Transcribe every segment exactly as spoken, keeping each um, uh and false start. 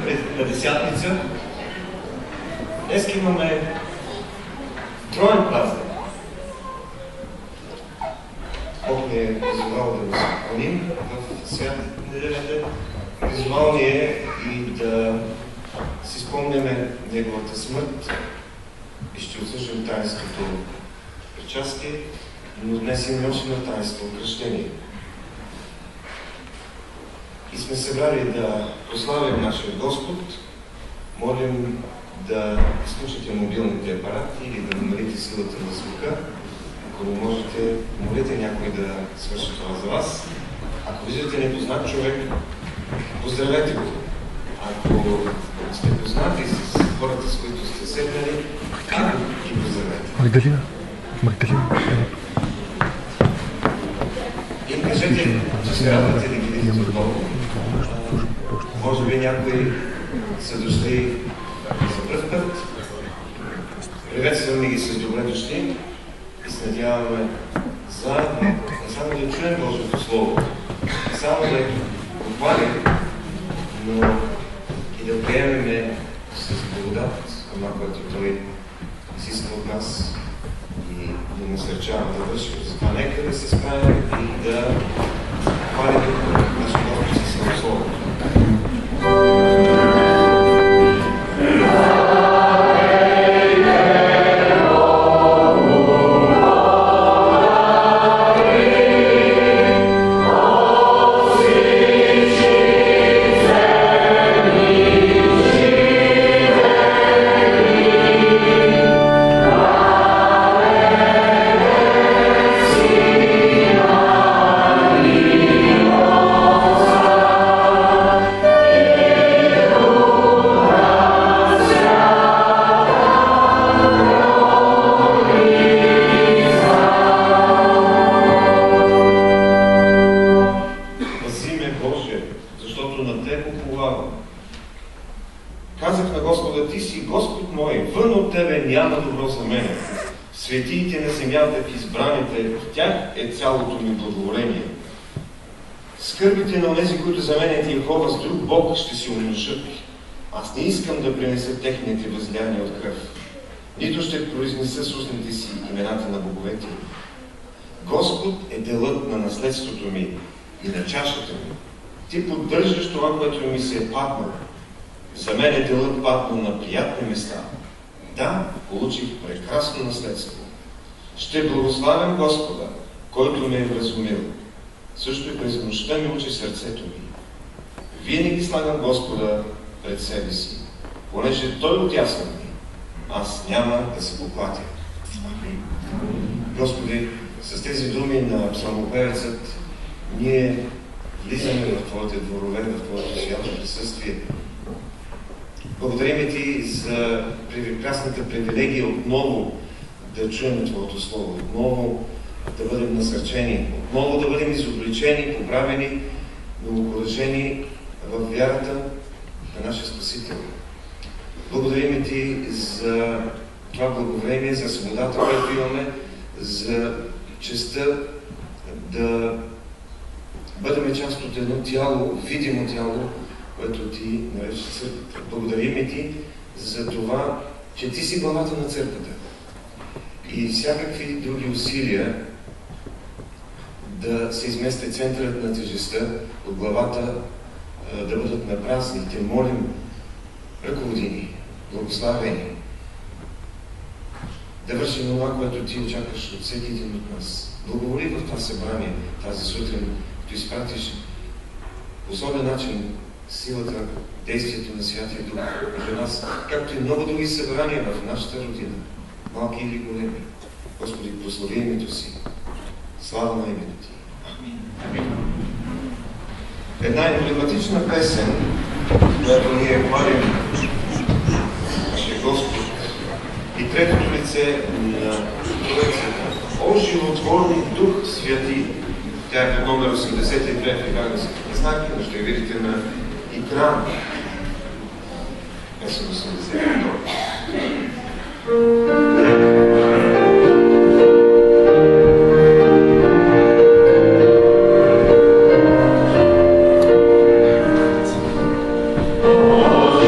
Петдесятница. Днес имаме троен празник. Бог ни е призовал да го съклоним в свят неделята. Призовал ни е и да си спомняме Неговата смърт и ще отсъждам таинството причастие, но днес имаме още на таинство кръщение. И сме събрали да прославим нашия Господ. Молим да изключите мобилните апарати или да намалите силата на звука. Ако не можете, молите някой да свърши това за вас. Ако виждате непознат човек, поздравете го. Ако сте познати с хората, с които сте седнали, как ги поздравете? Магдалина. Магдалина. И кажете, че се радвате да ги видите отново. Може би някои са дошли за пръв път. Приветстваме ги с добре дошли и се надяваме заедно не само да чуем Божието Слово, не само да го хвалим, но и да приемеме с благодат това, което Той изисква от нас и да насърчаваме да вършим. Затова нека да се справим и да хвалим нашето Господ със Словото. Светиите на земята в избраните, в тях е цялото ми благоволение. Скърбите на онези, които заменят Йехова с друг Бог, ще си умножат. Аз не искам да принеса техните възлияния от кръв. Нито ще произнеса с устните си имената на боговете. Господ е делът на наследството ми и на чашата ми. Ти поддържаш това, което ми се е паднало. За мен е делът паднал на приятни места. Да, получих прекрасно наследство. Ще благославям Господа, който ме е вразумил. Също и през нощта ми учи сърцето ми. Винаги слагам Господа пред себе си, понеже Той отясна ми. Аз няма да се поклатя. Господи, с тези думи на псалмопевецът ние влизаме в Твоите дворове, в Твоето свято присъствие. Благодарим Ти за прекрасната привилегия отново да чуем Твоето Слово, отново да бъдем насърчени, отново да бъдем изобличени, поправени, но окуражени в вярата на нашия Спасител. Благодарим Ти за това благовремие, за свободата, която имаме, за честта да бъдем част от едно тяло, видимо тяло, което Ти нарече църквата. Благодарим Ти за това, че Ти си главата на църквата. И всякакви други усилия да се измести центърът на тежестта от главата да бъдат напразни. Те молим, ръководи ни, благославени, да вършим това, което Ти очакваш от всеки един от нас. Благоволи в това събрание тази сутрин, като изпратиш по особен начин силата, действието на Святия Дух между нас, както и много други събрания в нашата родина, малки или големи. Господи, прослави името си. Слава на името Ти. Амин. Една емблематична песен, която ние хвалим нашия Господ и третото лице на Троицата. О, животворни Дух Святи! Тя е под номер осемдесет и две, как да се знаки, но ще я видите на екран. Песен осемдесет и две. Oh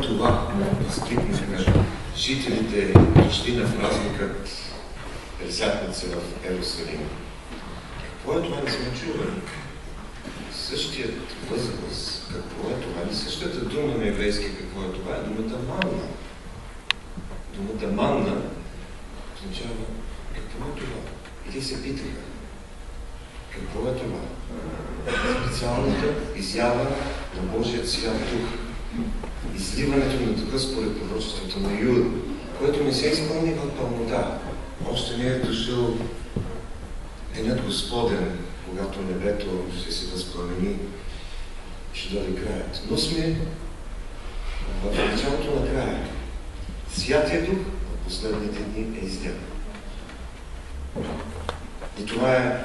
е това? Възкликнаха жителите, дошли на празникът Тридесятница в Ерусалим. Какво е това? Не сме чували. Същият възглас. Какво е това? Не същата дума на еврейски какво е това? Е думата манна. Думата манна означава какво е това? И те се питаха. Какво е това? Специалната изява на Божият свят Дух. Изливането на Духа според пророчеството на Юда, което не се изпълни в пълнота. Още не е дошъл денят Господен, когато небето ще се възпламени, ще дойде краят. Но сме в началото на края. Святия Дух в последните дни е излян. И това е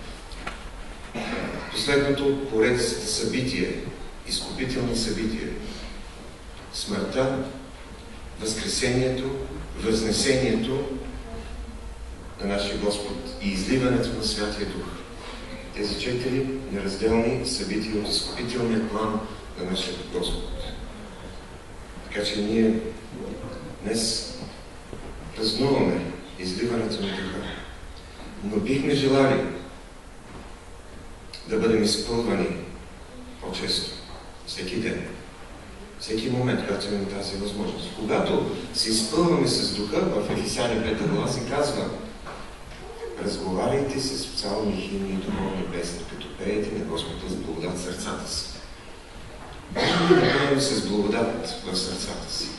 последното поредицата събитие, изкупителни събития. Смъртта, възкресението, възнесението на нашия Господ и изливането на Святия Дух. Тези четири неразделни събития от изкупителния план на нашия Господ. Така че ние днес празнуваме изливането на Духа. Но бихме желали да бъдем изпълвани по-често, всеки ден, всеки момент, когато имаме тази възможност. Когато се изпълваме с Духа, в Ефесяни пета глава се казва: разговаряйте се с псалми, химни и духовни песни, като пеете на Господа с благодат в сърцата си. Можем ли да правим с благодат в сърцата си?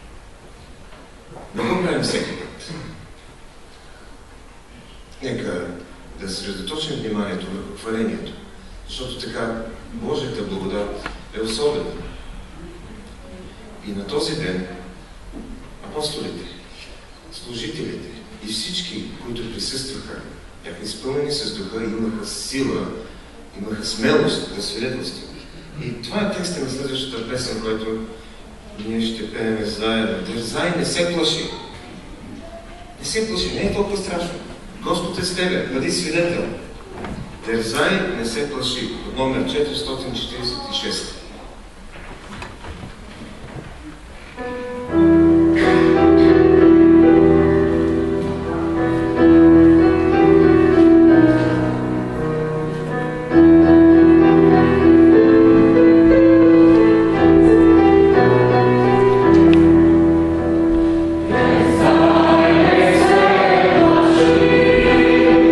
Не го правим всеки път. Нека да съсредоточим вниманието върху хвалението, защото така Божията благодат е особена. И на този ден апостолите, служителите и всички, които присъстваха, бяха изпълнени с Духа, имаха сила, имаха смелост да свидетелстват. И това е текста на следващата песен, който ние ще пеем заедно. Дързай, не се плаши. Не се плаши, не е толкова страшно. Господ е с тебе, бъди свидетел. Дързай, не се плаши. От номер четиристотин четиридесет и шест.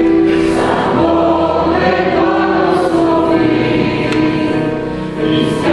Peace.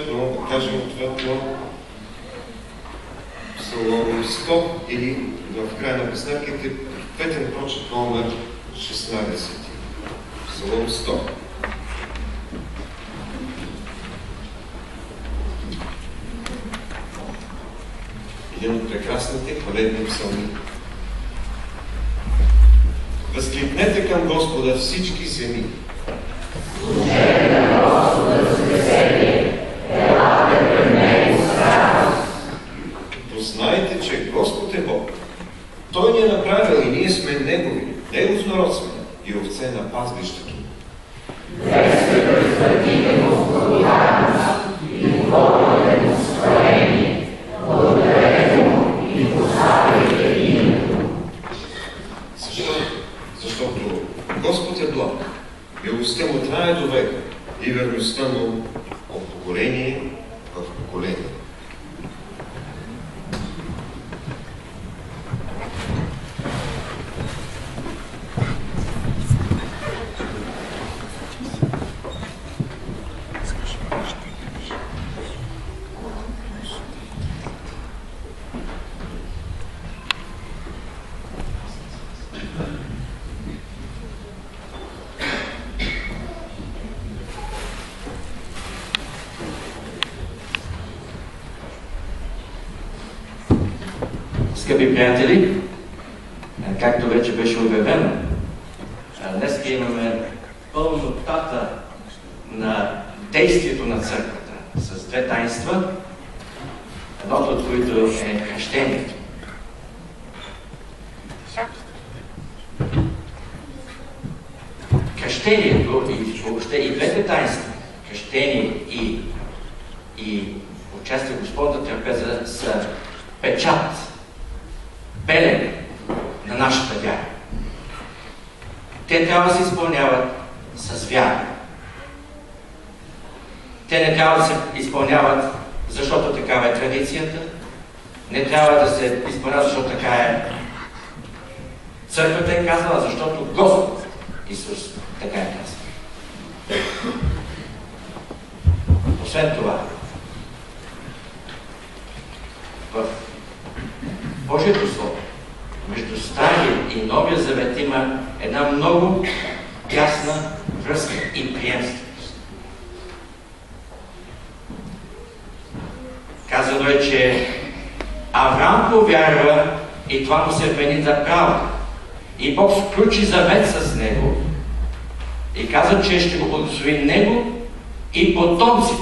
съответно, да кажем ответно Псалом сто или в края на песнарките петен прочит номер шестнадесет. Псалом сто. Един от прекрасните хвалебни псалми. Възкликнете към Господа всички земи. Служете на Господа с веселие, елате пред Него с радост. Познайте, че Господ е Бог. Той ни е направил и ние сме Негови. Негов народ сме и овце на пазбището. Весело извъртите Му в благодарност и говорите Му с хваление. Благодарете Му и прославяйте името Му. Защо? Защото Господ е благ. Милостта Му трае до века и верността Му от поколение в поколение. Скъпи приятели, както вече беше обявено, днес имаме пълнотата на действието на църквата с две таинства, едното от които е кръщението. Кръщението и въобще и двете таинства, кръщение и, и участие в Господната трапеза са печат, белег на нашата вяра. Те трябва да се изпълняват с вяра. Те не трябва да се изпълняват, защото такава е традицията. Не трябва да се изпълняват, защото така е църквата е казала, защото Господ Исус така е казал. Освен това, в Божието Слово, между Стария и Новия Завет има една много тясна връзка и приемственост. Казано е, че Авраам повярва и това му се вмени за право. И Бог сключи завет с него и каза, че ще го благослови него и потомците.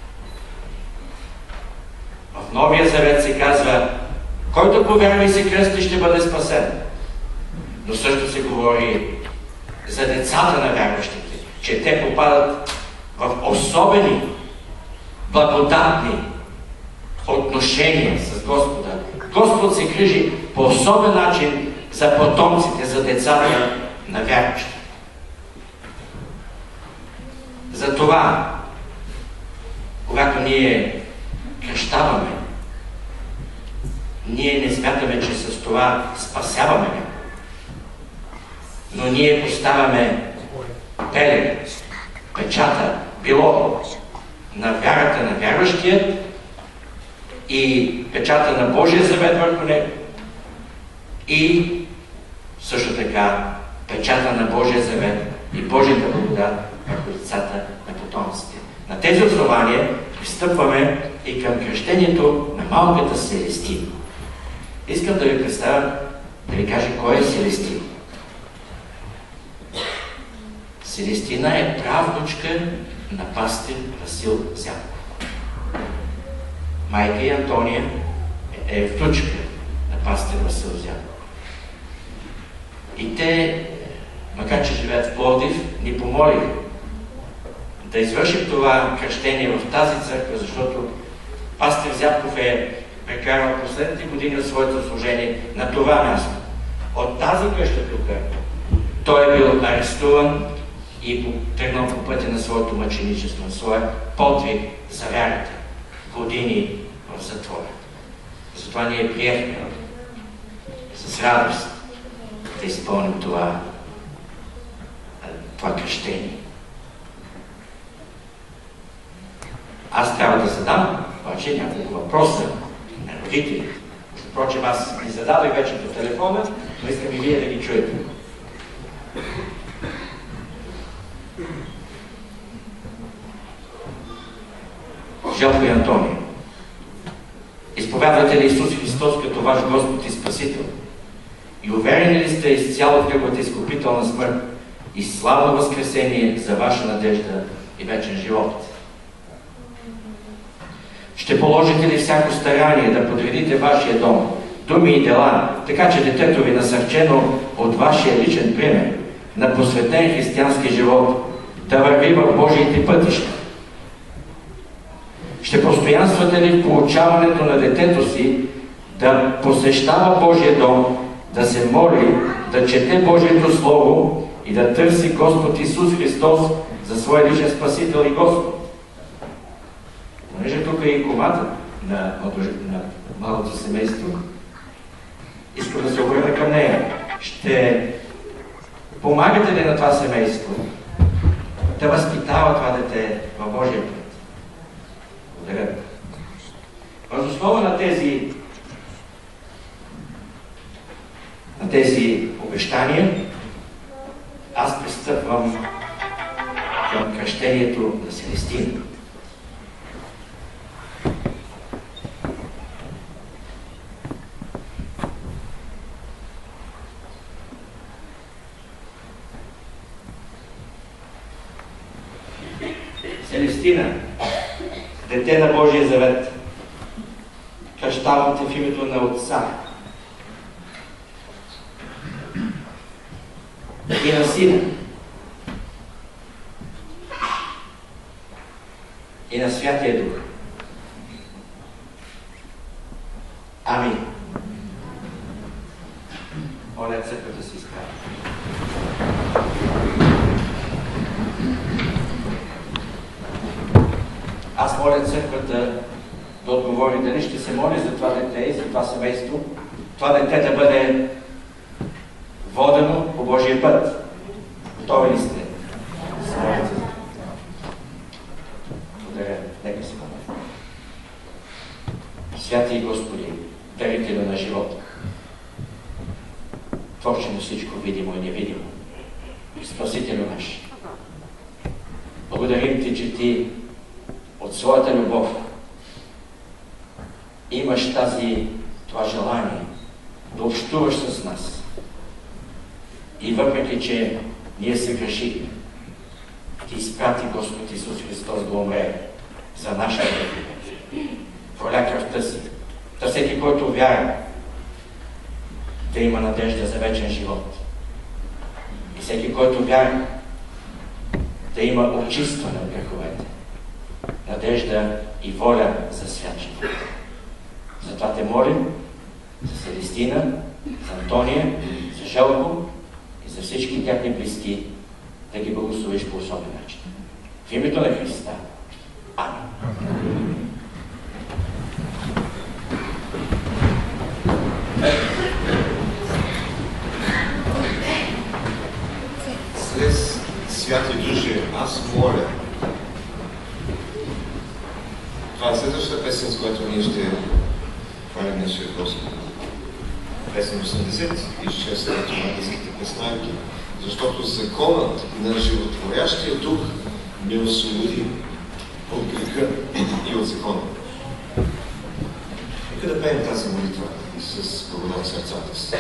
В Новия Завет се казва, който повярва и се кръсти, ще бъде спасен. Но също се говори за децата на вярващите, че те попадат в особени, благодатни отношения с Господа. Господ се грижи по особен начин за потомците, за децата на вярващите. Затова, когато ние кръщаваме, ние не смятаме, че с това спасяваме него. Но ние поставяме белег, печата, било на вярата на вярващия и печата на Божия завет върху него и също така печата на Божия завет и Божията благодат върху децата на потомците. На тези основания пристъпваме и към кръщението на малката Селестина. Искам да ви представя, да ви кажа кой е Селестина. Селестина е правнучка на пастир Васил Зянков. Майка и Антония е внучка на пастир Васил Зянков. И те, макар че живеят в Пловдив, ни помолиха да извършим това кръщение в тази църква, защото пастир Зянков е прекарал последните години от своето служение на това място. От тази къща тук той е бил арестуван и тръгнал по пътя на своето мъченичество, на своя подвиг за вярата. Години в затвора. Затова ние приехме с радост да изпълним това, това кръщение. Аз трябва да задам обаче няколко въпроса на родителите. Впрочем, аз ги зададох вече по телефона, но искам и вие да ги чуете. Желко и Антония, изповядвате ли Исус Христос като ваш Господ и Спасител? И уверени ли сте изцяло в Неговата изкупителна смърт и славно възкресение за ваша надежда и вечен живот? Ще положите ли всяко старание да подредите вашия дом, думи и дела, така че детето ви, насърчено от вашия личен пример на посветен християнски живот, да върви в Божиите пътища? Ще постоянствате ли в получаването на детето си да посещава Божия дом, да се моли, да чете Божието Слово и да търси Господ Исус Христос за своя личен Спасител и Господ? Понеже тук е и комата на, на малото семейство, искам да се обърна към нея. Ще помагате ли на това семейство да възпитава това дете в Божия път? Благодаря. Въз основа на тези на тези обещания аз пристъпвам към кръщението на Селестина. Селестина, дете на Божия завет, кръщавам те в името на Отца и на Сина и на Святия Дух. Амин. Моля църквата да се изправи. Аз моля църквата да отговори дали ще се моли за това дете и за това семейство, това дете да бъде водено по Божия път. Готови ли сте? Благодаря. Нека се моля. Святи Господи, дарителю на живота, творче на всичко видимо и невидимо, Спасителю наш, благодарим Ти, че Ти от своята любов имаш тази, това желание да общуваш с нас. И въпреки, че ние се грешихме, Ти изпрати Господ Исус Христос да умре за нашата грех. Проля кръвта си, да всеки, който вярва, да има надежда за вечен живот. И всеки, който вярва, да има очистване от греховете, надежда и воля за свят живот. Затова те молим за Селестина, за Антония, за Желко и за всички тяхни близки, да ги благословиш по особен начин. В името на Христа. Амин. След Святи Душе, аз моля. Това е следващата песен, с която ние ще хвалим нашия Господ. Песен осемдесет и шест на Томатийските песнайки, защото законът на животворящия дух ме освободи от греха и от закона. Нека да пеем тази молитва с благодаря в сърцата си.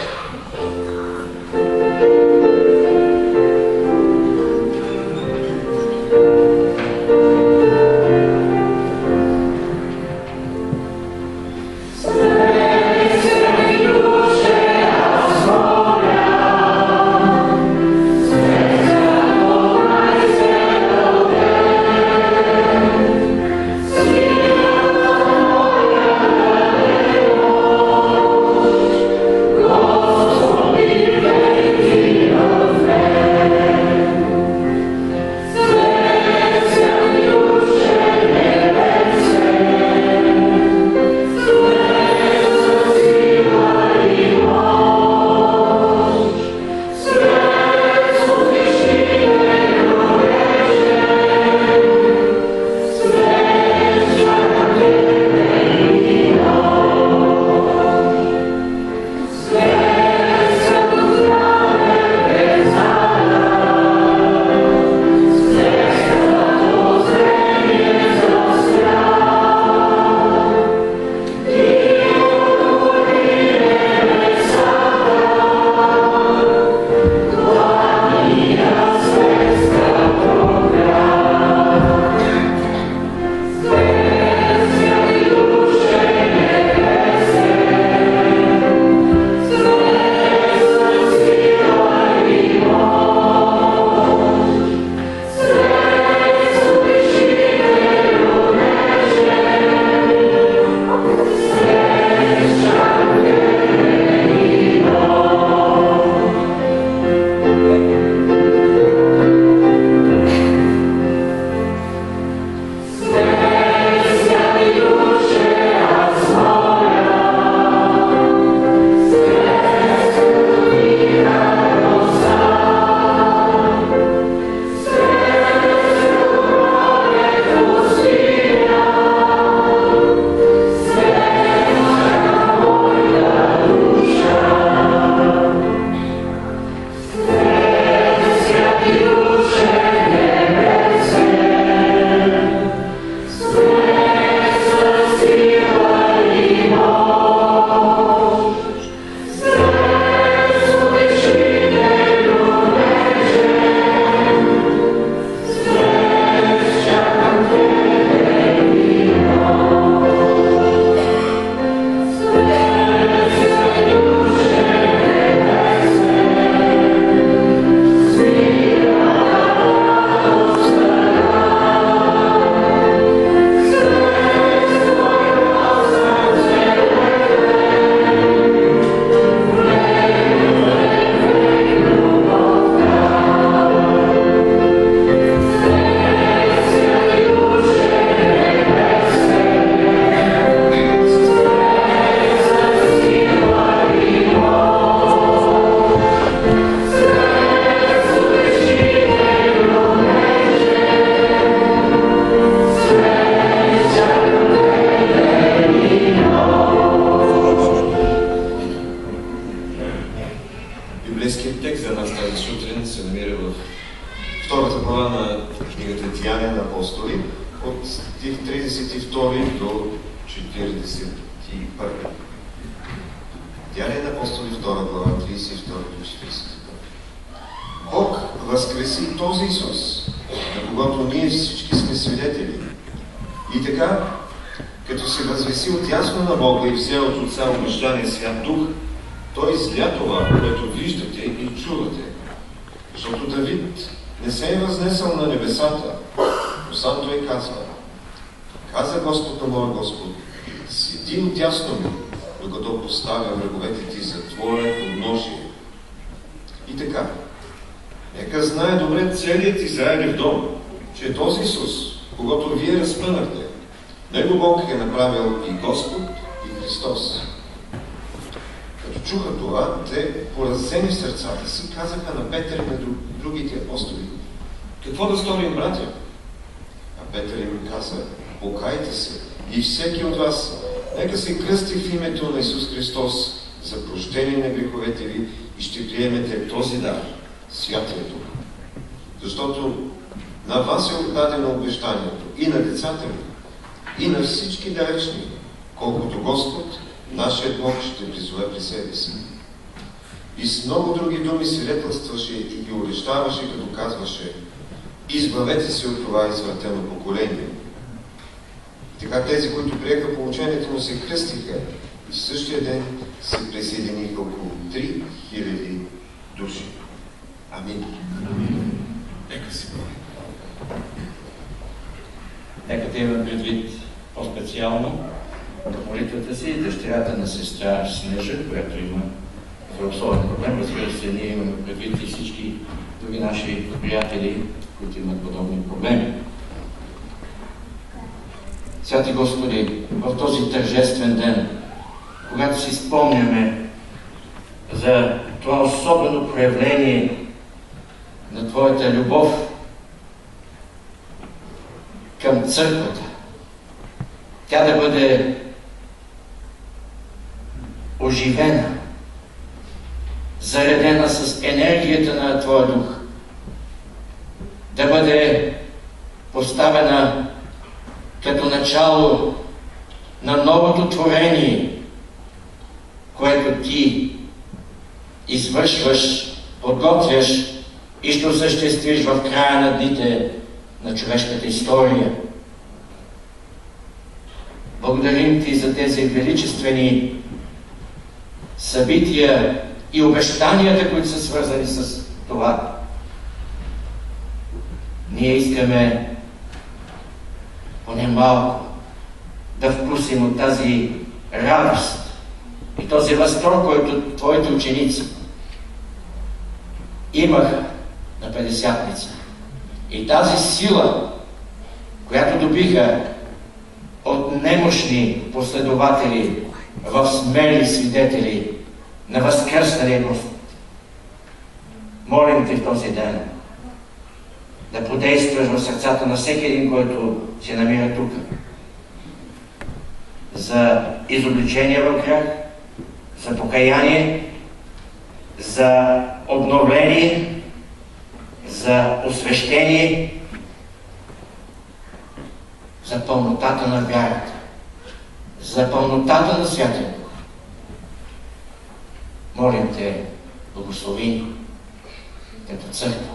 Господи, втори до четиридесет и първи. Деяния на апостоли втора глава, тридесет и втори до четиридесет и първи. Бог възкреси този Исус, на когото ние всички сме свидетели. И така, като се възвеси от ясно на Бога и взе от Отца обещания Свят Дух, Той изля това, което виждате и чувате. Защото Давид не се е възнесъл на небесата, но сам той казва: каза Господ на моя Господ, седи отясно ми, докато поставя враговете ти за твое подножие. И така, нека знае добре целият Израилев дом, че този Исус, когато вие разпънахте, Него Бог е направил и Господ, и Христос. Като чуха това, те, поразени в сърцата си, казаха на Петър и на другите апостоли: какво да сторим, братя? А Петър им каза: покайте се, и всеки от вас нека се кръсти в името на Исус Христос за прощение на греховете ви и ще приемете този дар, Святия Дух. Защото на вас е отдадено обещанието, и на децата ви, и на всички далечни, колкото Господ, нашият Бог, ще призове при себе си. И с много други думи свидетелстваше и ги увещаваше, като казваше: избавете се от това извратено поколение. И така тези, които приеха поучението му, се кръстиха и в същия ден се присъединиха около три хиляди души. Амин. Амин. Нека си бъде. Нека да има предвид по-специално в молитвата си дъщерята на сестра Снежа, която има здравословен проблем. Разбира се, ние имаме предвид и всички други наши приятели, които имат подобни проблеми. Святи Господи, в този тържествен ден, когато си спомняме за това особено проявление на Твоята любов към църквата, тя да бъде оживена, заредена с енергията на Твоя Дух, да бъде поставена като начало на новото творение, което Ти извършваш, подготвяш и ще осъществиш в края на дните на човешката история. Благодарим Ти за тези величествени събития и обещанията, които са свързани с това. Ние искаме поне малко да вкусим от тази радост и този възторг, който Твоите ученици имаха на Петдесятница. И тази сила, която добиха от немощни последователи в смели свидетели на възкръсналия Господ. Молим Те в този ден да подействаш в сърцата на всеки един, който се намира тук, за изобличение в грях, за покаяние, за обновление, за освещение, за пълнотата на вярата, за пълнотата на Святия Дух. Молим Те, благослови като църква.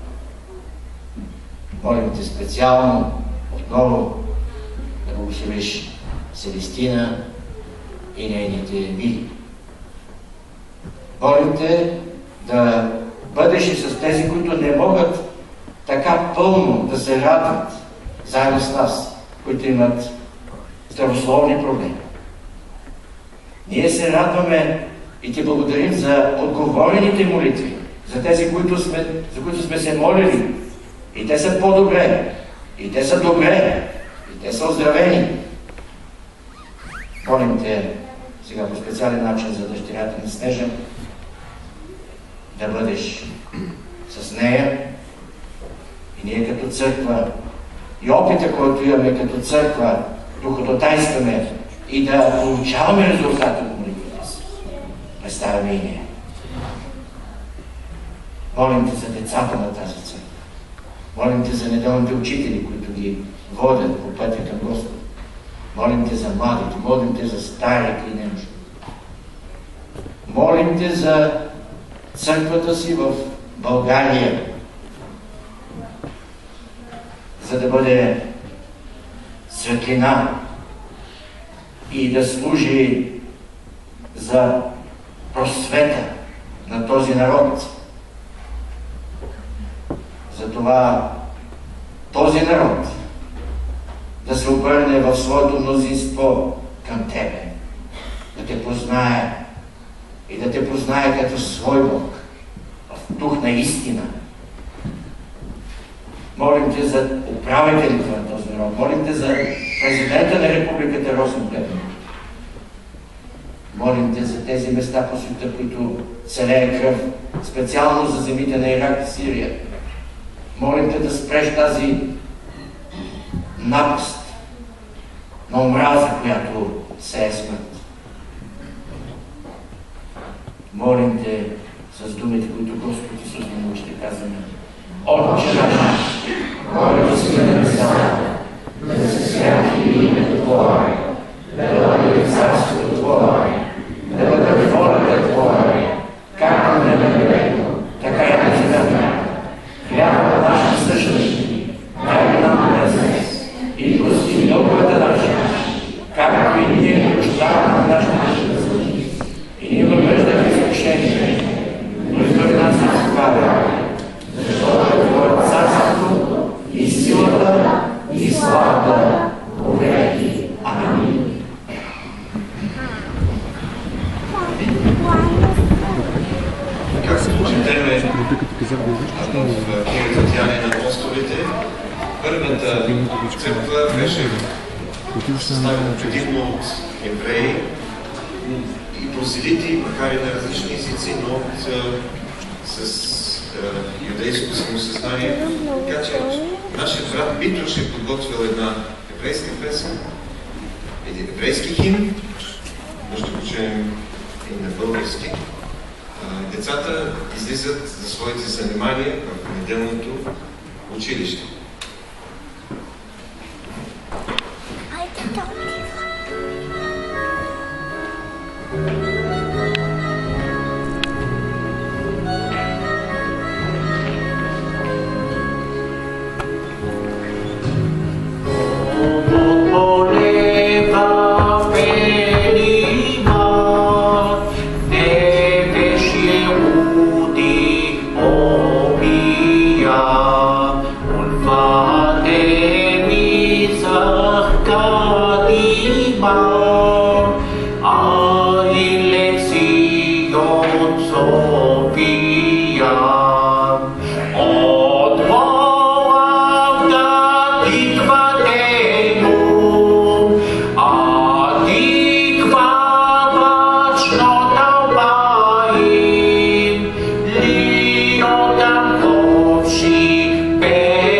Молим Те специално отново да благословиш Селестина и нейните мили. Молим Те да бъдеш и с тези, които не могат така пълно да се радват заедно с нас, които имат здравословни проблеми. Ние се радваме и Ти благодарим за отговорените молитви, за тези, които сме, за които сме се молили. И те са по-добре, и те са добре, и те са оздравени. Молим Те сега по специален начин за дъщерята на Снежа, да бъдеш с нея и ние като църква и опита, който имаме като църква, докато тайстваме и да получаваме резултати от молитвата си. Представяме и ние. Молим Те за децата на тази църква. Молим Те за неделните учители, които ги водят по пътя към Господ. Молим Те за младите, молим Те за старите и немощи. Молим Те за църквата си в България, за да бъде светлина и да служи за просвета на този народ. Затова този народ да се обърне в своето мнозинство към Тебе, да Те познае и да Те познае като свой Бог, в дух на истина. Молим Те за управителите на този народ, молим Те за президента на Републиката Росен Плевен. Молим Те за тези места по света, които целее кръв, специално за земите на Ирак и Сирия. Молим Те да спреш тази напаст на омраза, която се е смърт. Молим Те с думите, които Господ Исус ни научи, казваме: Отче наш, който си на небесата, да се святи името Твое, да дойде царството Твое, да бъде волята Твоя, както на небето, така и на земята. Хляба наша същност, дай нам днес и прости дълговете наши, както и ние прощаваме на нашите дългове. И не въвеждай в изкушение, но избави нас от злото, защото е Твое царството и силата и славата повеки. Амин. Как се почетеме в книгата Деяния на апостолите, първата църква беше съставена предимно от евреи и просветители, макар и на различни езици, но от, с а, юдейско самосъзнание. Така че нашият брат Митрош е подготвил една еврейска песен, един еврейски химн, може да го чуем и на български. Децата излизат за своите занимания в неделното училище.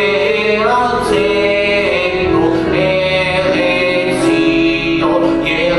Yeah.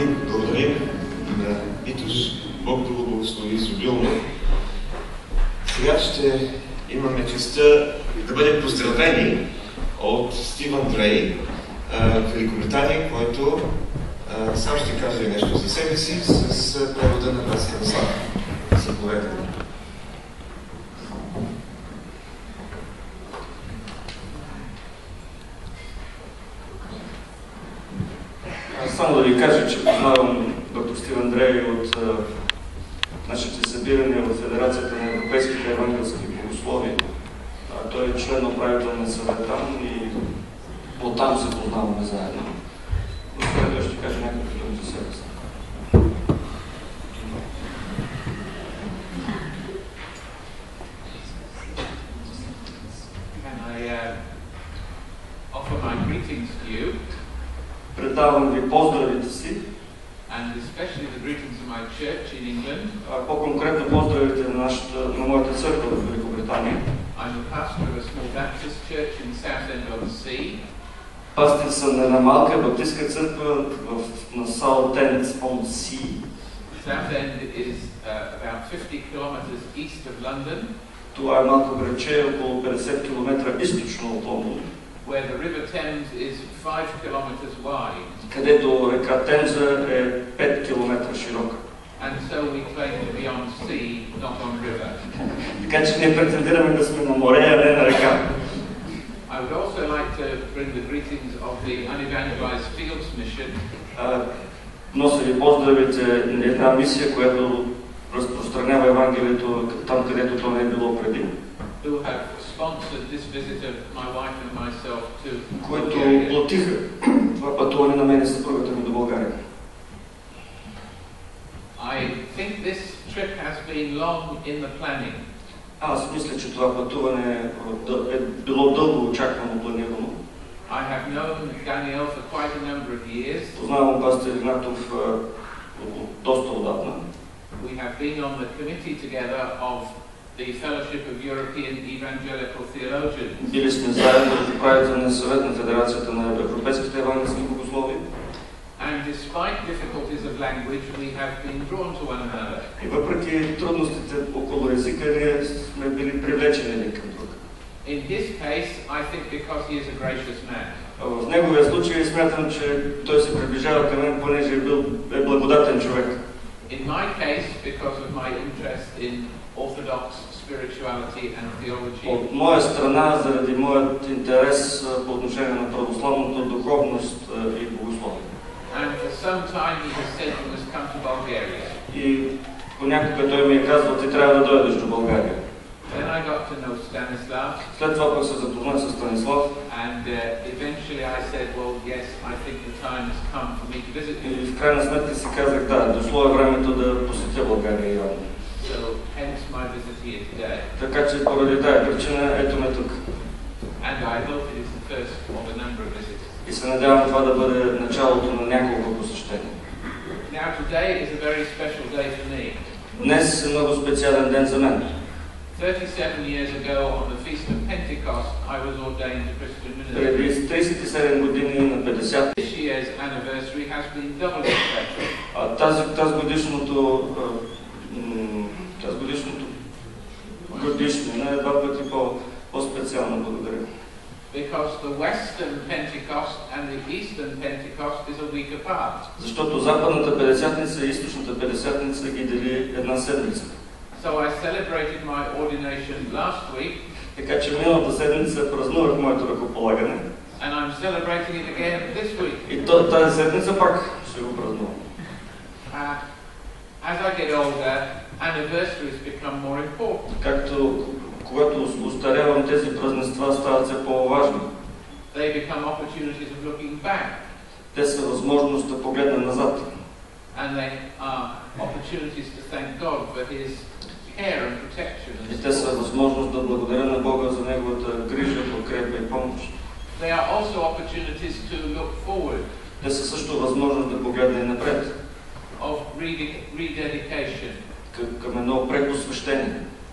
Амин. Благодарим на Витош. Бог да го благослови изобилно. Сега ще имаме честта да бъдем поздравени от Стив Андрей, Великобритания, който а, сам ще каже нещо за себе си с превода на брат Станислав. Заповядайте. Само да ви кажа, че познавам доктор Стив Андрей от а, нашите събирания в Федерацията на европейските евангелски богослови. А, той е член на управителния съвет там и оттам се познаваме заедно. Но той ще каже някакви думи за себе си. Предавам ви поздравите си, and especially the greetings of my church in England. По-конкретно поздравите на, нашата, на моята църква в Великобритания. I'm a pastor of a small Baptist church in the south end of the sea. Пастир съм на една малка баптистка църква в, на South End on Sea. South End is uh, about fifty kilometers east of London. Това е малко градче, около петдесет километра източно от Лондон. Where the River Thames is five kilometers wide. Където река Темза е пет километра широка. And so we claim to be on sea, not on river. Така че ние претендираме да сме на море, а не на река. I would also like to bring the greetings of the Unevangelized Fields Mission. Нося ви поздравите на една мисия, която разпространява Евангелието там, където то не е било преди. Who have sponsored this visit of my wife and myself to които платиха това пътуване на мен и съпругата ми до България. I think this trip has been long in the planning. Аз мисля, че това пътуване е било дълго очаквано, планирано. I have known Daniel for quite a number of years. Познавам пастир Игнатов доста отдавна. We have been on the committee together of the Fellowship of European Evangelical Theologians. Били сме заедно в управителния съвет на Федерацията на европейските евангелски богослови. And despite difficulties of language, we have been drawn to one another. И въпреки трудностите около езика, ние сме били привлечени един към друг. In his case, I think because he is a gracious man. В неговия случай смятам, че той се приближава към мен, понеже е бил е благодатен човек. In my case, because of my interest in Orthodox spirituality and theology. От моя страна, заради моят интерес по отношение на православната духовност и богословие. And for some time he has said you must come to Bulgaria. И понякога той ми е казвал, ти трябва да дойдеш до България. Then I got to know Stanislav. След това пък се запознах с Станислав. And uh, eventually I said, well, yes, I think the time has come for me to visit you. И в крайна сметка си казах, да, дошло е времето да посетя България и Иран. So hence my visit here today. Така че поради тая причина ето ме тук. And I hope it is the first of a number of visits. И се надявам това да бъде началото на няколко посещения. Now today is a very special day for me. Днес е много специален ден за мен. thirty-seven years ago on the feast of Pentecost, I was ordained a Christian minister. Преди тридесет и седем години на петдесет. This year's anniversary has been doubly special. А тази тази годишното тази годишното годишнина е два пъти по по-специално, благодаря. Because the Western Pentecost and the Eastern Pentecost is a week apart. Защото западната петдесятница и източната петдесятница ги дели една седмица. So I celebrated my ordination last week. Така че миналата седмица празнувах моето ръкополагане. And I'm celebrating it again this week. И то, тази седмица пак ще го празнувам. Uh, as I get older, anniversaries become more important. Както когато устарявам, тези празненства стават все по-важни. They become opportunities of looking back. Те са възможност да погледна назад. And they are opportunities to thank God for His care and protection. И те са възможност да благодаря на Бога за Неговата грижа, подкрепа и помощ. They are also opportunities to look forward. Те са също възможност да погледна и напред. Of rededication. Към едно препосвещение.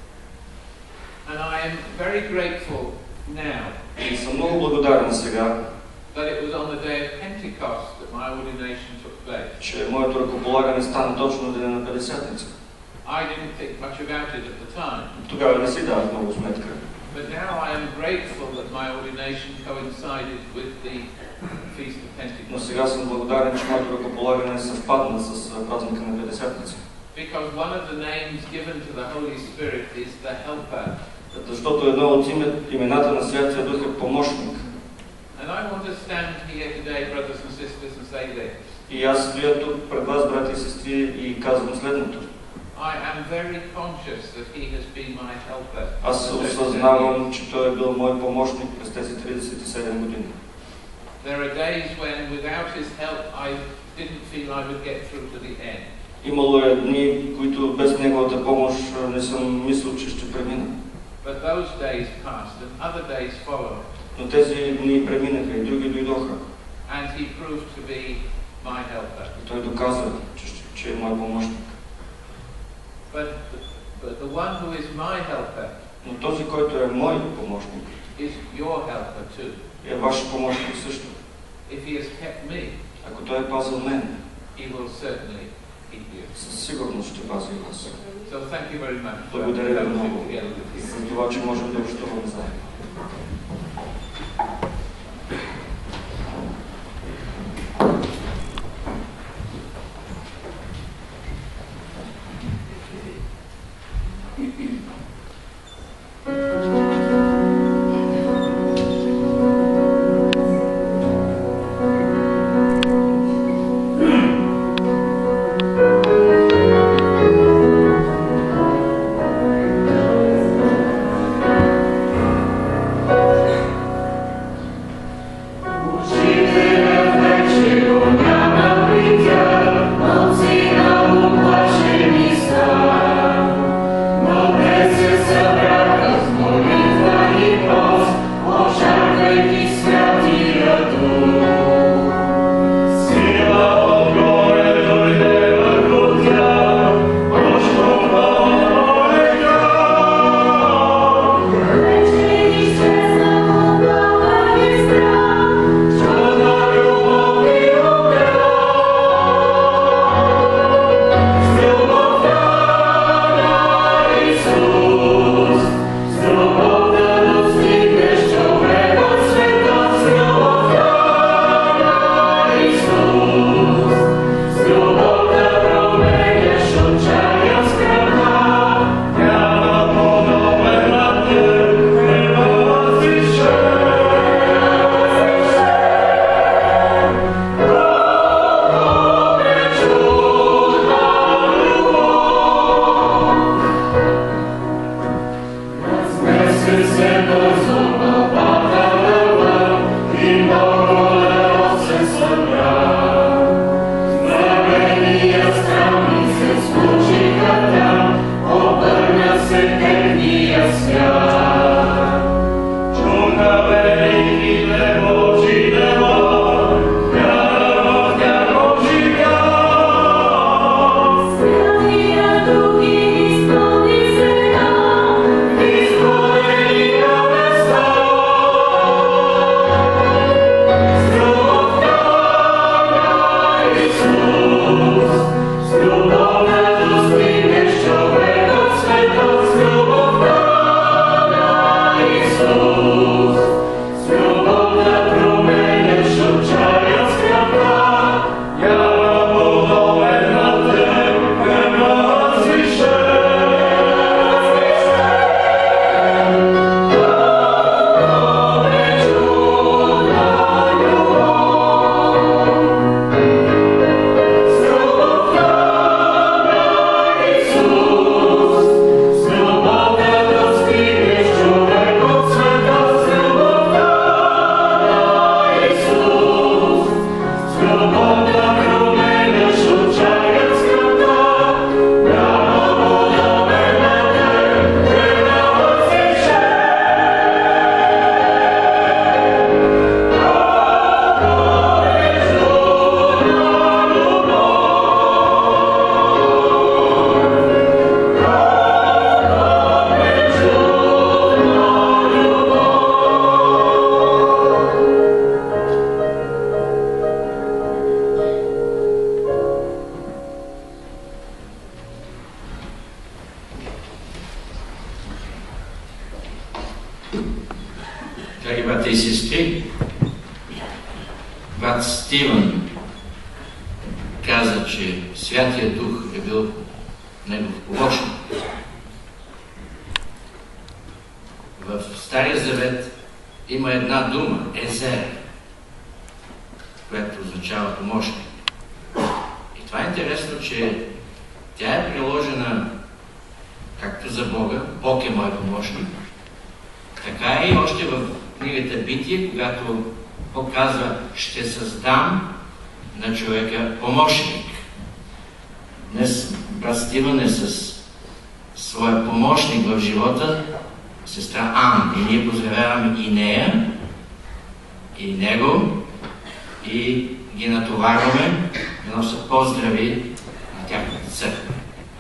And I am very grateful now. И съм много благодарен сега. That it was on the day of Pentecost that my ordination ordination took place. че моето ръкополагане стана точно на деня на Петдесятница. I didn't think much about it at the time. Тогава не си давах много сметка. But now I am grateful that my ordination coincided with the Feast of Но Pentecost. сега съм благодарен, че моето ръкополагане съвпадна с празника на Петдесятница. Because one of the names given to the Holy Spirit is the Helper. Защото едно от имената на Святия Дух е помощник. And I want to stand here today, brothers and sisters, and say this. И аз стоя тук пред вас, брати и сестри, и казвам следното. I am very conscious that he has been my helper. Аз се осъзнавам, че той е бил мой помощник през тези тридесет и седем години. There are days when without his help I didn't feel I would get through to the end. Имало е дни, които без неговата помощ не съм мислил, че ще премина. But those days passed and other days followed. Но тези дни преминаха и други дойдоха. And he proved to be my helper. И той доказа, че, че е мой помощник. But, but the one who is my helper, но този, който е мой помощник, is your helper too. е ваш помощник също. If he has kept me, ако той е пазил мен, he will certainly keep you. със сигурност ще пази и вас. So thank you very much. Благодаря ви много за това, че можем да общуваме заедно. брата и сестри, брат Стивън каза, че Святия Дух е бил негов помощник. В Стария Завет има една дума – Езер, която означава помощник. И това е интересно, че тя е приложена както за Бога, Бог е мой помощник, така и още в книгата Битие, когато Бог казва: ще създам на човека помощник. Днес брат Стивън е с своя помощник в живота, сестра Ан. И ние поздравяваме и нея, и него, и ги натоварваме да носят поздрави на тяхната църква.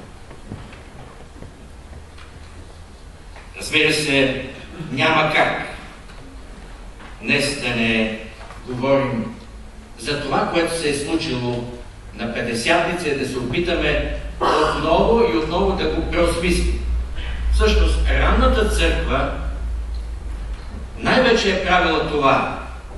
Разбира се, няма как днес да не говорим за това, което се е случило на Петдесятница, да се опитаме отново и отново да го преосмислим. Всъщност, ранната църква най-вече е правила това.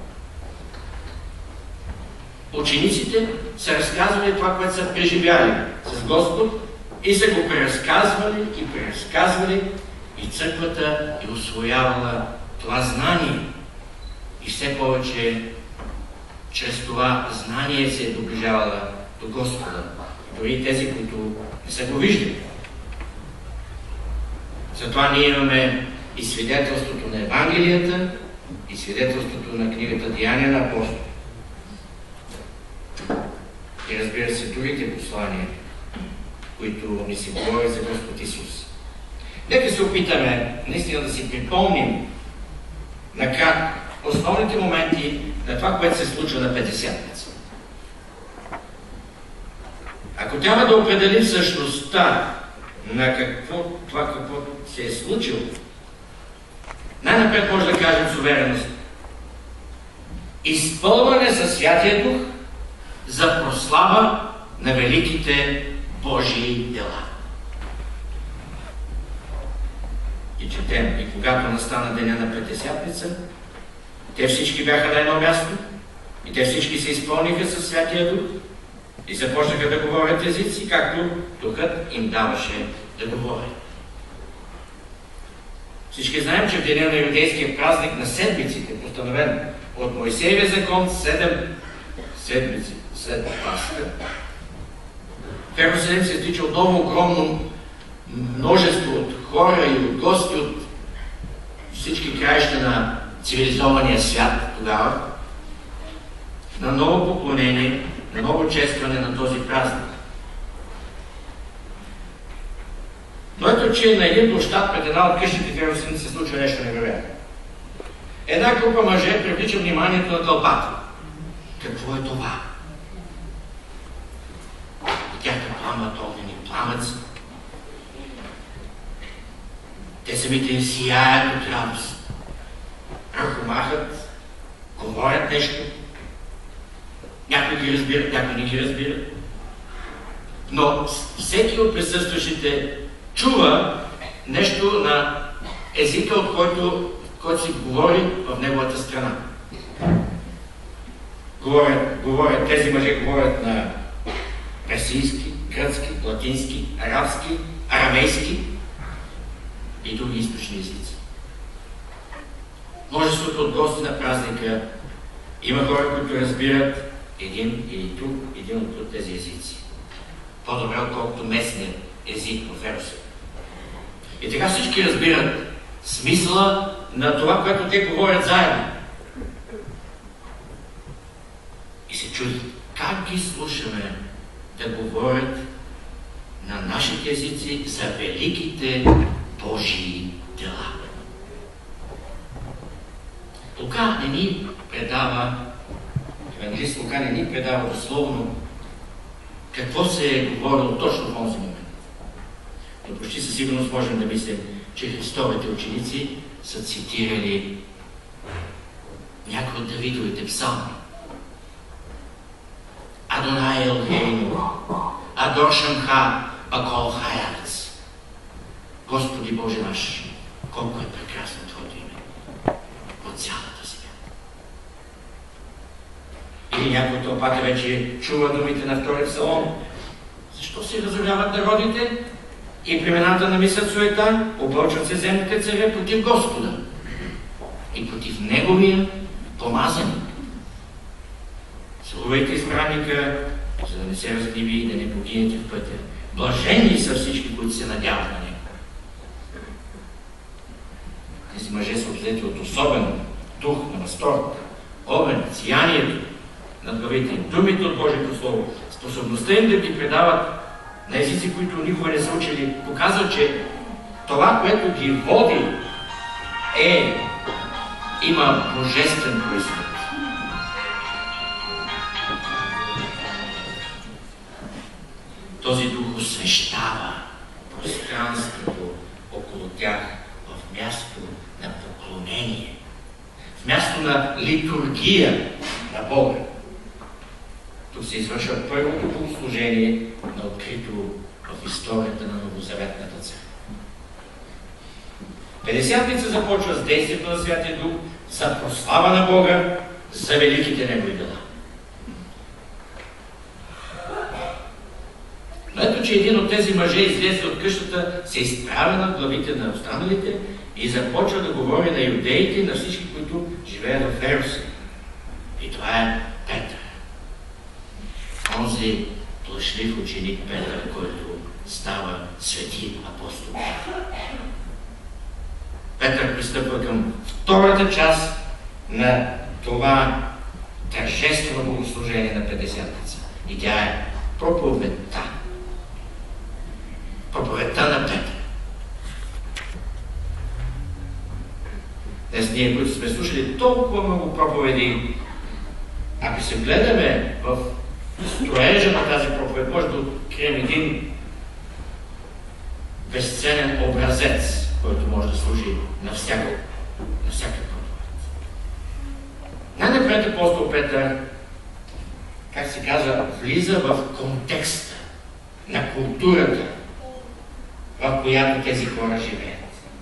Учениците са разказвали това, което са преживяли с Господ и са го преразказвали и преразказвали, и църквата е усвоявала това знание. И все повече чрез това знание се е доближавала до Господа. Дори тези, които не са го виждали. Затова ние имаме и свидетелството на Евангелията, и свидетелството на книгата Деяния на апостоли. И разбира се, другите послания, които ни се говорят за Господ Исус. Нека се опитаме наистина да си припомним накратко основните моменти на това, което се случва на Петдесятница. Ако трябва да определим същността на какво, това какво се е случило, най-напред може да кажем с увереност: изпълване със Святия Дух за прослава на великите Божии дела. И четем: и когато настана деня на Петдесятница, те всички бяха на едно място и те всички се изпълниха със Святия Дух и започнаха да говорят езици, както Духът им даваше да говорят. Всички знаем, че в деня на юдейския празник на седмиците, постановен от Моисеевия закон, седем седмици след Пасха, в Иерусалим се стича отново огромно множество от хора и от гости от всички краища на цивилизования свят тогава, на ново поклонение, на ново честване на този празник. Но ето, че на един площад пред една от къщите в Иерусалим се случва нещо невероятно. Една група мъже привлича вниманието на тълпата. Какво е това? И тяхте пламат огнени пламъци. Те самите сияят от радост. Ръкомахат, говорят нещо. Някои ги разбират, някои не ги разбират. Но всеки от присъстващите чува нещо на езика, от който, който се говори в неговата страна. Говорят, говорят, тези мъже говорят на персийски, гръцки, латински, арабски, арамейски и други източни езици. Множеството от гости на празника има хора, които разбират един или друг, един от тези езици. По-добре, отколкото местният език в Иерусалим. И така всички разбират смисъла на това, което те говорят заедно. И се чудят как ги слушаме да говорят на нашите езици за великите Божии дела. Лука не ни предава, евангелист Лука не ни предава дословно какво се е говорило точно в този момент. Но почти със сигурност можем да мислим, че Христовите ученици са цитирали някои от Давидовите псалми. Адонай Елхейну, Адор Шамха, Бакол Хаярец. Господи Боже наш, колко е прекрасно Твоето име от цялата земя. Или някой от тълпата вече чува думите на втория псалом. Защо се разоряват народите и племената намислят суета, опълчват се земните царе против Господа и против Неговия помазаник? Целувайте избранника, за да не се разгневи и да не погинете в пътя. Блажени са всички, които се надяват на него. Тези мъже са обзети от особен дух на възторг, огън, сиянието над главите им, думите от Божието Слово, способността им да ги предават на езици, които никога не са учили, показва, че това, което ги води, е, има божествен произход. Този дух освещава пространството около тях в място на поклонение, в място на литургия на Бога. Тук се извършва първото богослужение на открито в историята на Новозаветната църква. Петдесятница започва с действието на Святия Дух за прослава на Бога, за великите Негови дела. Но ето, че един от тези мъже излезе от къщата, се изправя над главите на останалите и започва да говори на юдеите и на всички, които живеят в Ерусалим. И това е Петър. Онзи плашлив ученик Петър, който става свети апостол. Петър пристъпва към втората част на това тържествено богослужение на Петдесятница. И тя е проповедта. Проповедта на Петър. Днес ние, които сме слушали толкова много проповеди, ако се гледаме в строежа на тази проповед, може да открием един безценен образец, който може да служи на всяка, на всяка проповед. Най-напред апостол Петър, как се казва, влиза в контекста на културата, в която тези хора живеят.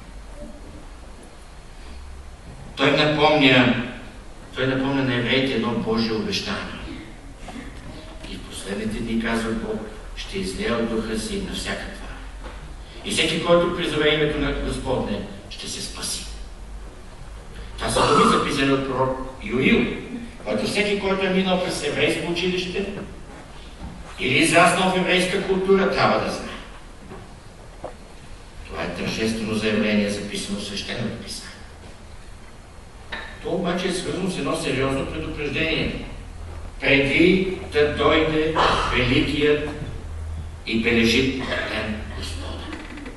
Той напомня, той напомня на евреите едно Божие обещание. И в последните дни, казва Бог, ще излея от духа си на всяка твар. И всеки, който призове името на Господне, ще се спаси. Това са думи записани от пророк Йоил, който всеки, който е минал през еврейско училище или израснал в еврейска култура, трябва да знае. Това е тържествено заявление, записано в Свещеното писание. То обаче е свързано с едно сериозно предупреждение. Преди да дойде великият и бележит ден Господа.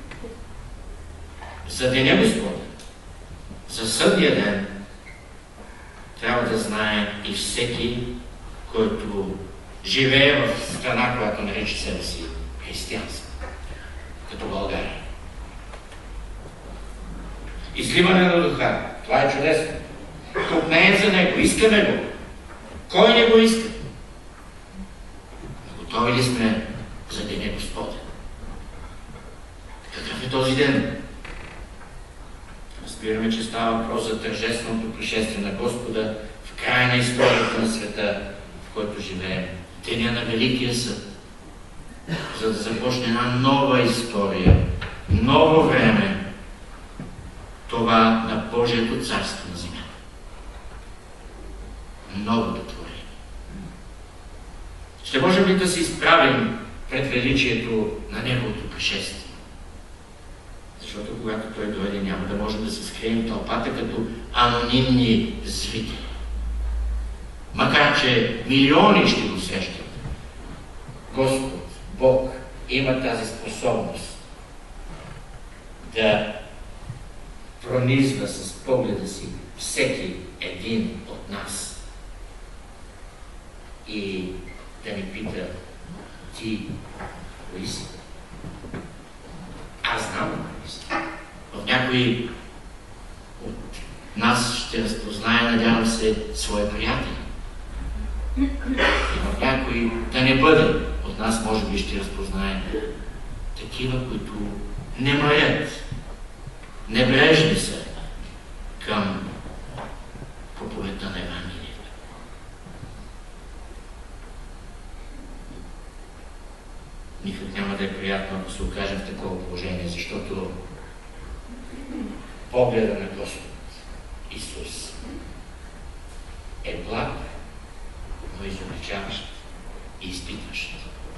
За деня Господа, за съдния ден, трябва да знае и всеки, който живее в страна, която нарича себе си християнство, като България. Изливане на духа. Това е чудесно. Копнеем за него. Искаме го. Кой не го иска? Готови ли сме за деня Господа? Какъв е този ден? Разбираме, че става въпрос за тържественото пришествие на Господа в края на историята на света, в който живеем. Деня на Великия съд. За да започне една нова история, ново време, това на Божието царство на земята. Новото творение. Ще можем ли да се изправим пред величието на Неговото пришествие? Защото когато Той дойде, няма да можем да се скрием в тълпата като анонимни зрители. Макар че милиони ще го срещат, Господ, Бог, има тази способност да пронизва с погледа си всеки един от нас и да ни пита: ти кои си? Аз знам кои си. В някои от нас ще разпознае, надявам се, своя приятел. И в някои да не бъде от нас, може би ще разпознае такива, които не маят, небрежни са към проповедта на Евангелието. никак няма да е приятно, ако се окажем в такова положение, защото погледа на Господ Исус е благ, но изобличаващ и изпитващ.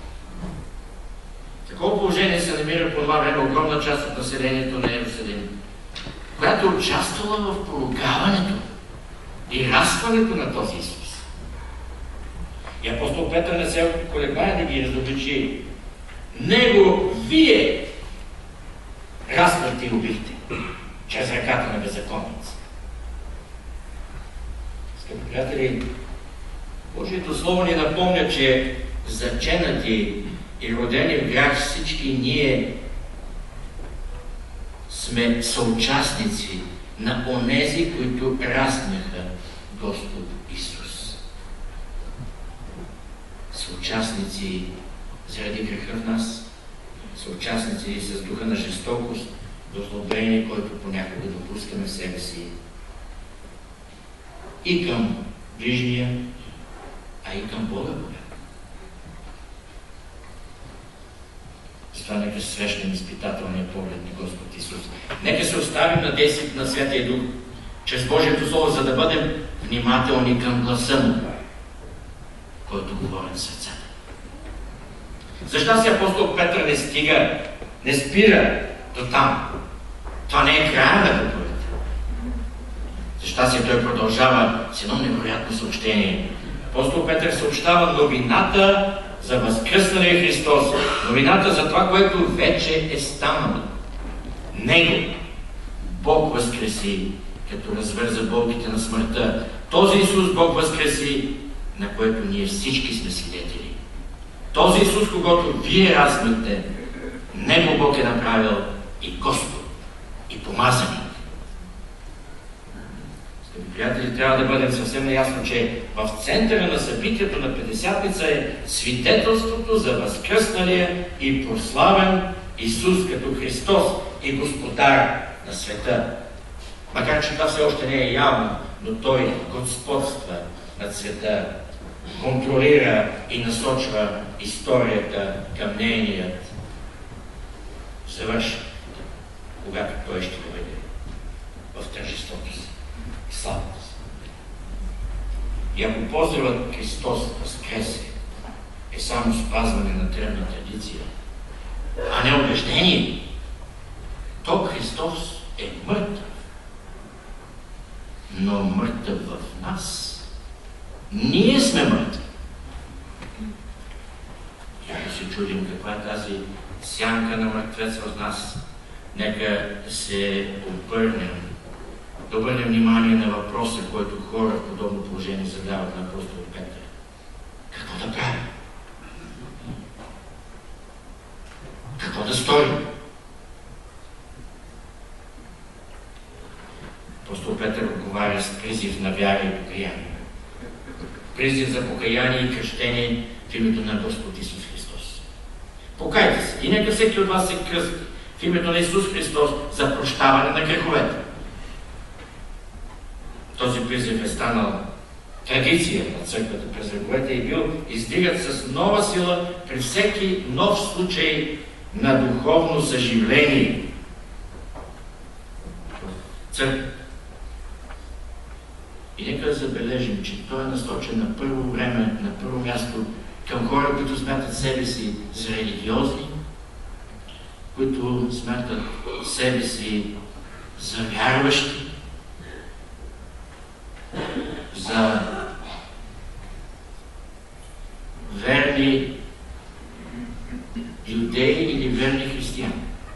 В такова положение се намира по това време огромна част от населението на Иерусалим, която е участвала в поругаването и разпването на този Исус. И апостол Петър не се колебае да ги разобличи. Него вие разпвахте и убихте чрез ръката на беззаконници. Скъпи приятели, Божието Слово ни напомня, че заченати и родени в грях всички ние сме съучастници на онези, които размеха Господ Исус. Съучастници заради греха в нас, съучастници с духа на жестокост, озлобление, който понякога допускаме в себе си и към ближния, а и към Бога. Затова нека срещнем изпитателния поглед на Господ Исус. Нека се оставим на действието на Святия Дух чрез Божието Слово, за да бъдем внимателни към гласа му, който говори на сърцата. Защо си апостол Петър не стига, не спира до там? Това не е края на проповедта. Защо си той продължава с едно невероятно съобщение? Апостол Петър съобщава новината за възкръсналия Христос, новината за това, което вече е станало. Него Бог възкреси, като развърза болките на смъртта. Този Исус Бог възкреси, на което ние всички сме свидетели. Този Исус, когато вие размахте, Него Бог е направил и Господ, и помазаник. Скъпи приятели, трябва да бъдем съвсем наясно, че в центъра на събитието на Петдесятница е свидетелството за възкръсналия и прославен Исус като Христос и Господар на света. Макар че това все още не е явно, но Той господства над света, контролира и насочва историята към нейният завършен, когато Той ще доведе в тържеството си и славата си. И ако поздревът Христос възкресе е само спазване на древна традиция, а не убеждение, то Христос е мъртъв. Но мъртъв в нас. Ние сме мъртви. И ако се чудим каква е тази сянка на мъртвеца от нас, нека да се обърнем, да обърнем внимание на въпроса, който хора в подобно положение задават на апостол Петър. Какво да правим? Какво да сторим? Апостол Петър отговаря с призив на вяра и покаяние. Призив за покаяние и кръщение в името на Господ Исус Христос. Покайте се и нека всеки от вас се кръсти в името на Исус Христос за прощаване на греховете. Този призив е станал традиция на църквата през вековете и бил издигат с нова сила при всеки нов случай на духовно съживление. Църква. И нека да забележим, че той е насочен на първо време, на първо място към хора, които смятат себе си за религиозни, които смятат себе си за вярващи, за верни юдеи или верни християни,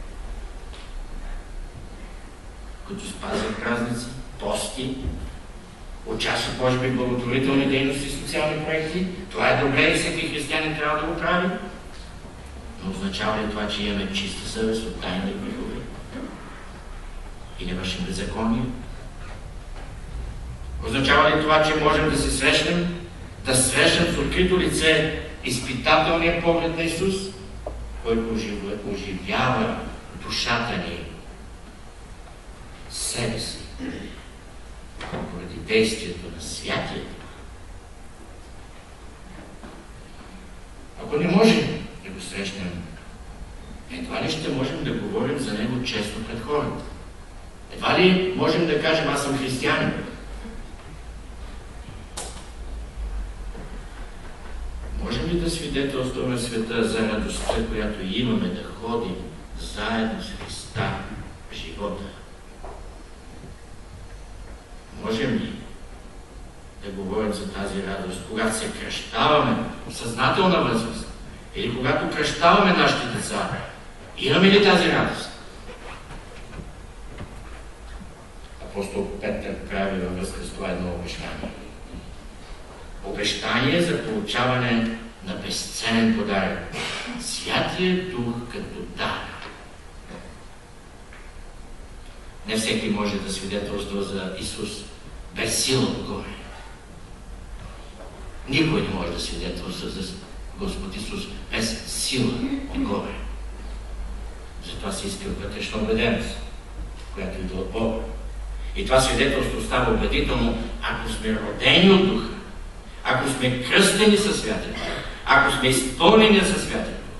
които спазват празници, пости, участват, може би, благотворителни дейности и социални проекти. Това е добре и всеки християнин трябва да го прави. Но означава ли това, че имаме чиста съвест от тайни грехове и не вършим беззаконие? Означава ли това, че можем да се срещнем, да срещнем с открито лице изпитателния поглед на Исус, който оживява душата ни, себе си, поради действието на Святия? Ако не можем да го срещнем едва ли ще можем да говорим за него честно пред хората. Едва ли можем да кажем, аз съм християнин. Можем ли да свидетелстваме света за радостта, която имаме да ходим заедно с Христа в живота? Можем ли да говорим за тази радост, когато се кръщаваме в съзнателна възраст или когато кръщаваме нашите деца? Имаме ли тази радост? Апостол Петър прави във връзка с това едно обещание. Обещание за получаване на безценен подарък. Святия Дух като дар. Не всеки може да свидетелства за Исус без сила отгоре. Никой не може да свидетелства за Господ Исус без сила отгоре. Затова се иска вътрешна убеденост, която идва от Бога. И това свидетелство става убедително, ако сме родени от Духа, ако сме кръстени със Святия Дух, ако сме изпълнени със Святия Дух.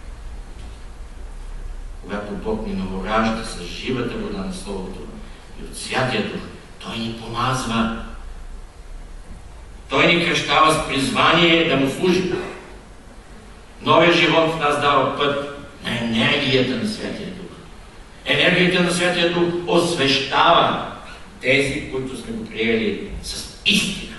Когато Бог ни новоражда с живата вода на Словото и от Святия Дух, Той ни помазва. Той ни кръщава с призвание да му служим. Новия живот в нас дава път на енергията на Святия Дух. Енергията на Святия Дух освещава тези, които сме го приели с истина.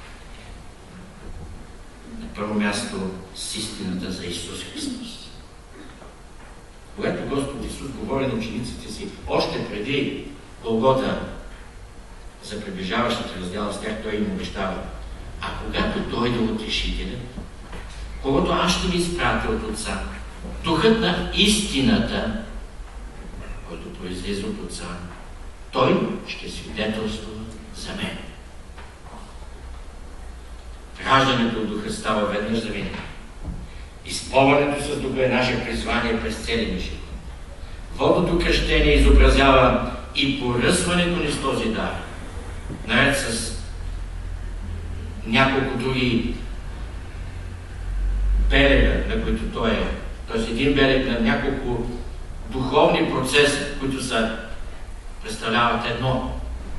На първо място с истината за Исус Христос. Когато Господ Исус говори на учениците си, още преди Голгота, за приближаващата раздяла с тях, Той им обещава: а когато дойде Утешителят, когато аз ще ви изпратя от Отца, Духът на истината, който произлиза от Отца, Той ще свидетелства за мен. Раждането от Духа става веднъж за винаги. Изпълването с Духа е наше призвание през целия живот. Водното кръщение изобразява и поръсването ни с този дар, наред с няколко други белега, на които той е. Тоест един белег на няколко духовни процеси, които са, представляват едно.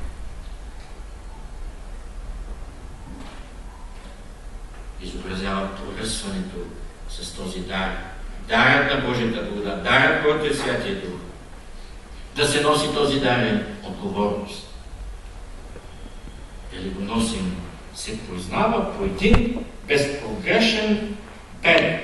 Изобразява поръсването с този дар. Дарът на Божията благодат, дарът, който е Святия Дух. Да се носи този дар е отговорност. Дали го носим, се познава по един безпогрешен белег.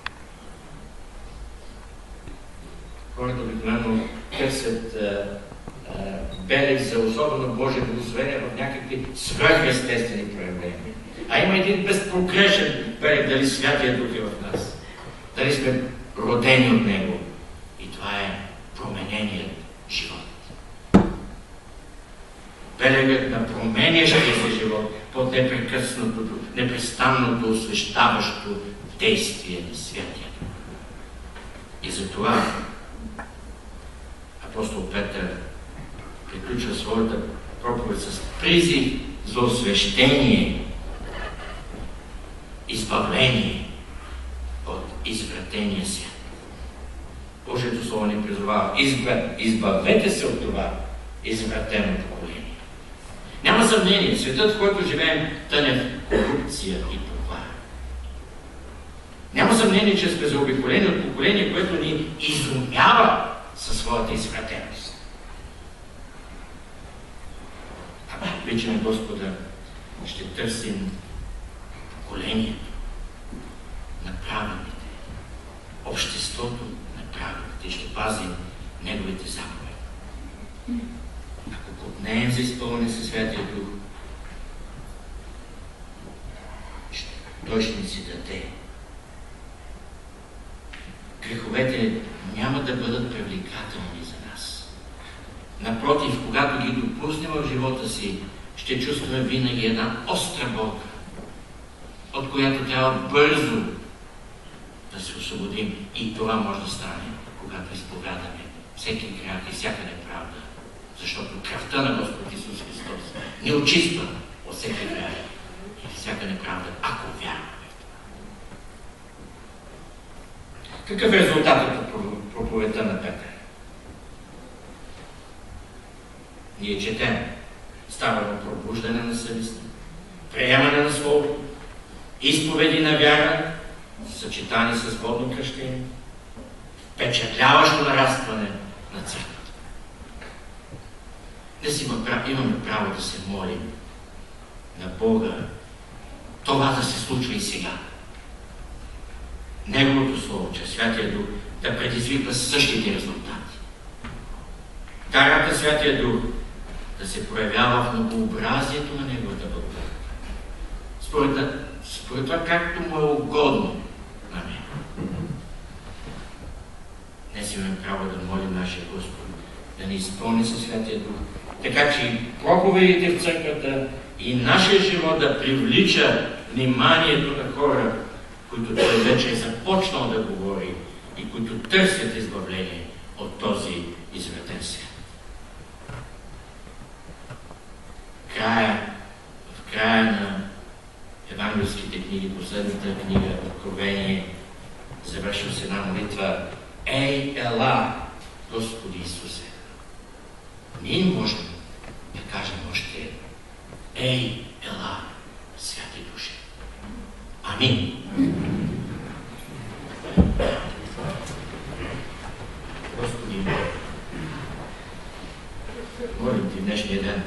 Хората обикновено търсят белег за особено Божие благословение в някакви свръхестествени проявления. А има един безпогрешен белег, дали Святия Дух е в нас. Дали сме родени от Него. И това е промененият живот. Белегът на променящия се живот под непрекъснатото, непрестанното освещаващо действие на Святия Дух. И затова апостол Петър приключва своята проповед с призив за освещение, избавление от извратения свят. Божието Слово ни призовава: избавете се от това извратено поколение. Няма съмнение, светът, в който живеем, тъне в корупция и поквара. Няма съмнение, че сме заобиколени от поколение, което ни изумява със своята извратеност. Ако обичаме Господа, ще търсим поколението на праведните, обществото на праведните и ще пазим Неговите заповеди. Ако поднеем за изпълнение със Святия Дух, Той ще ни си даде. Греховете няма да бъдат привлекателни за нас. Напротив, когато ги допуснем в живота си, ще чувстваме винаги една остра болка, от която трябва бързо да се освободим. И това може да стане, когато изповядаме всеки грях и всяка неправда. Защото кръвта на Господ Исус Христос ни очиства от всеки грях и всяка неправда, ако вярваме в това. Какъв е резултатът от проповедта? проповедта на Петър. Ние четем. Става на пробуждане на съвестта, приемане на Слово, изповеди на вяра, съчетани с водно кръщение, впечатляващо нарастване на църквата. Днес имаме право да се молим на Бога това да се случва и сега. Неговото Слово, чрез Святия Дух, да предизвиква същите резултати. Дарата Святия Дух да се проявява в многообразието на Неговата благодат. Според, според това, както му е угодно на Него. Днес имаме право да молим нашия Господ да ни изпълни със Святия Дух, така че и проповедите в църквата и нашия живот да привлича вниманието на хора, които Той вече е започнал да говори и които търсят избавление от този извратен свят. Края, в края на евангелските книги, последната книга, Откровение, завършва с една молитва: Ей, ела, Господи Исусе! Ние можем да кажем още: Ей, ела, Святи Душе! Амин! Господи, молим Ти днешния ден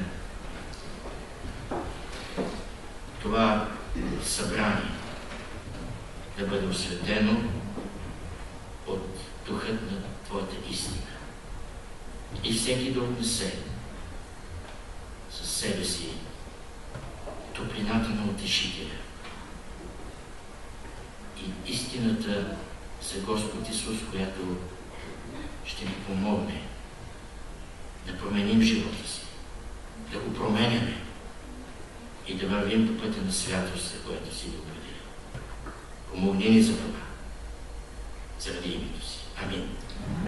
това събрание да бъде осветено от духът на Твоята истина. И всеки да отнесе със себе си топлината на Утешителя и истината за Господ Исус, която ще ни помогне да променим живота си, да го променяме и да вървим по пътя на святост, за което си го определил. Помогни ни за това, заради името си. Амин.